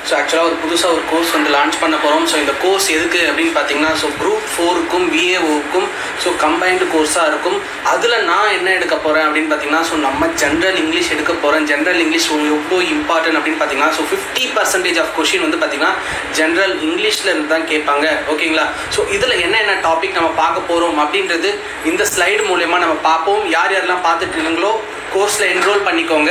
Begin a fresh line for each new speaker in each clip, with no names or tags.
So ஆக்சுவலாக ஒரு புதுசாக ஒரு கோர்ஸ் வந்து லான்ச் பண்ண போகிறோம். ஸோ இந்த கோர்ஸ் எதுக்கு அப்படின்னு பார்த்தீங்கன்னா, ஸோ குரூப் 4க்கும் VAOக்கும் ஸோ கம்பைன்டு கோர்ஸாக இருக்கும். அதில் நான் என்ன எடுக்க போகிறேன் அப்படின்னு பார்த்தீங்கன்னா, ஸோ நம்ம ஜென்ரல் இங்கிலீஷ் எடுக்க போகிறேன். ஜென்ரல் இங்கிலீஷ் எவ்வளோ இம்பார்ட்டன்ட் அப்படின்னு பார்த்தீங்கன்னா, ஸோ 50% ஆஃப் கொஷின் வந்து பார்த்தீங்கன்னா ஜென்ரல் இங்கிலீஷில் இருந்து தான் கேட்பாங்க. ஓகேங்களா? ஸோ இதில் என்ன டாபிக் நம்ம பார்க்க போகிறோம் அப்படின்றது இந்த ஸ்லைடு மூலயமா நம்ம பார்ப்போம். யார் யாரெல்லாம் பார்த்துட்டு இருக்கீங்களோ கோர்ஸில் என்ரோல் பண்ணிக்கோங்க.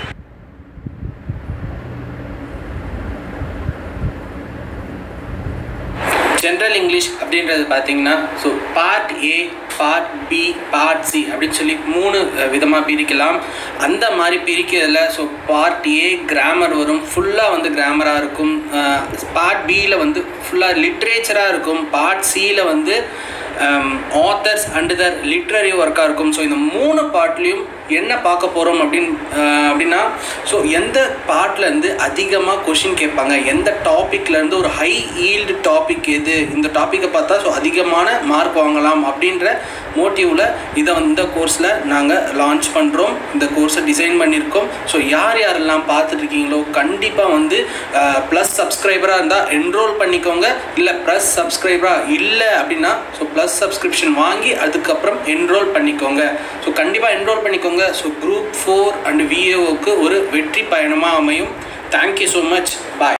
ஜென்ரல் இங்கிலீஷ் அப்படின்றது பார்த்தீங்கன்னா, so part A, part B, part C அப்படின்னு சொல்லி 3 விதமாக பிரிக்கலாம். அந்த மாதிரி பிரிக்கிறதுல ஸோ பார்ட் A கிராமர் வரும், ஃபுல்லாக வந்து கிராமராக இருக்கும். பார்ட் Bயில் வந்து ஃபுல்லாக லிட்ரேச்சராக இருக்கும். பார்ட் Cயில் வந்து ஆத்தர்ஸ் அண்ட் தர் லிட்ரரி ஒர்க்காக இருக்கும். ஸோ இந்த 3 பார்ட்லேயும் என்ன பார்க்க போகிறோம் அப்படின்னா, ஸோ எந்த பார்ட்லேருந்து அதிகமாக கொஷின் கேட்பாங்க, எந்த டாப்பிக்லேருந்து ஒரு ஹை ஈல்டு டாபிக் எது, இந்த டாப்பிக்கை பார்த்தா ஸோ அதிகமான மார்க் வாங்கலாம் அப்படின்ற மோட்டிவில் இதை இந்த கோர்ஸில் நாங்கள் லான்ச் பண்ணுறோம். இந்த கோர்ஸை டிசைன் பண்ணியிருக்கோம். ஸோ யாரெல்லாம் பார்த்துட்ருக்கீங்களோ கண்டிப்பாக வந்து ப்ளஸ் சப்ஸ்கிரைபராக இருந்தால் என்ரோல் பண்ணிக்கோங்க. இல்லை ப்ளஸ் சப்ஸ்கிரைபராக இல்லை அப்படின்னா ஸோ ப்ளஸ் சப்ஸ்கிரிப்ஷன் வாங்கி அதுக்கப்புறம் என்ரோல் பண்ணிக்கோங்க. ஸோ கண்டிப்பாக என்ரோல் பண்ணிக்கோங்க. ஸோ குரூப் 4 அண்ட் VAOக்கு ஒரு வெற்றி பயணமாக அமையும். Thank you so much. பாய்.